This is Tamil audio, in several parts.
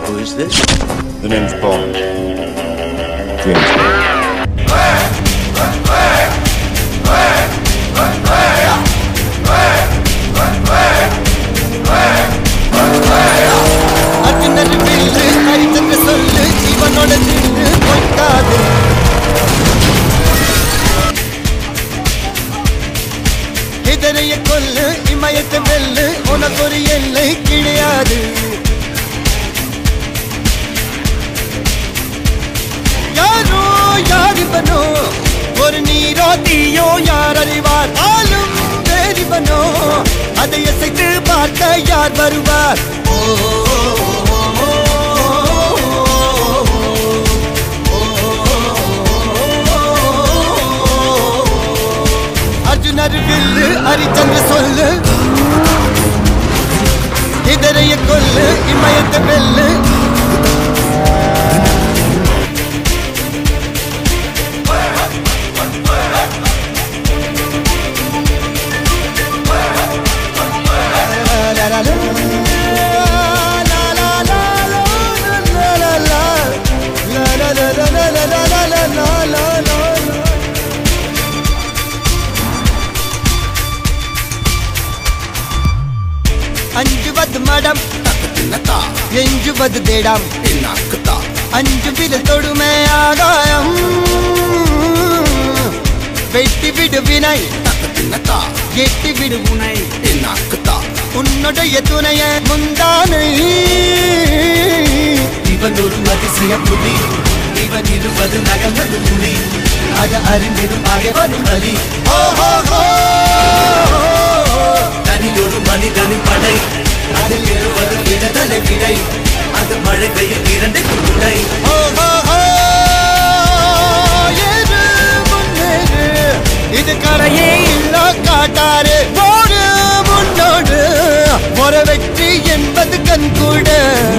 Who is this? The name's Bond. James Bond. Arjunaru Villu Arjunaru sollu ivanoda thillu poikkaadu idariya kollu imayathe vellu unakoru ellai kidiyadu yaro yarivano oru neero thiyo yaar arivaar aalum verivano adai asaithu paarka yaar varuvaar Arjunaru Villu Arjunaru sollu idariya kollu imayathe vellu अंजुवद मडम एंजुवद देडम अंजु विल तोडु मैं आगायम वेट्टी विडु विनय एट्टी विडु उनय उन्नोडय तुनय मुंदानै इवनोरु अतिशय पुलि इवनिरुवदु नगमदु पुलि अद अरिंदिरु आगेवनु बलि हो हो हो தனியொரு மனிதனின் படை அதில் எழுவது விடதலை விடை அது மழை பெய்யும் இரண்டு குடை இது கரையே இல்ல காட்டாரு போடு முன்னோடு ஒரு வெற்றி என்பது கண்கூட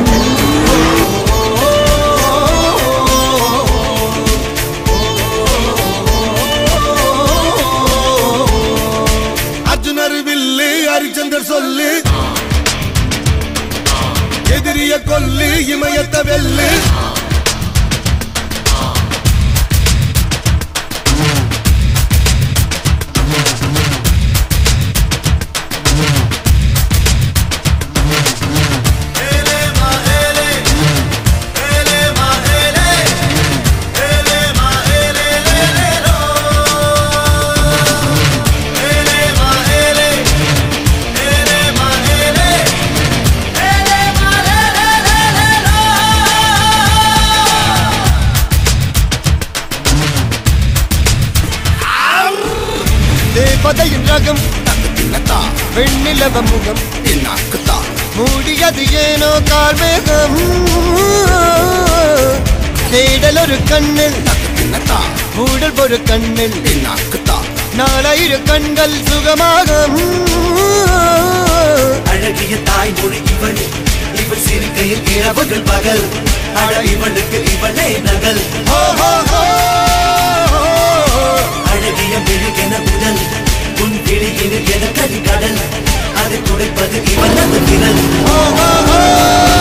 Arjunaru Villu Arjunaru sollu எதிரிய கொல்லு இமயத்த வெல்லு தேவதையின் ரகம் வெண்ணிலவ முகம் மூடியது ஏனோ கார்மேகம் தேடல் ஒரு கண்ணில் மூடல் ஒரு கண்ணில் நாலாயிரம் கண்கள் சுகமாக அழகிய தாய்மொழி இவள் இவள் சிரிக்கையில் இரவுகள் பகல் அழ இவளுக்கு இவளே நகல் அழகிய மெழுகென முதல் உன் கிளியில் என கரிகடல் அதை துடைப்பது இவனது விரல்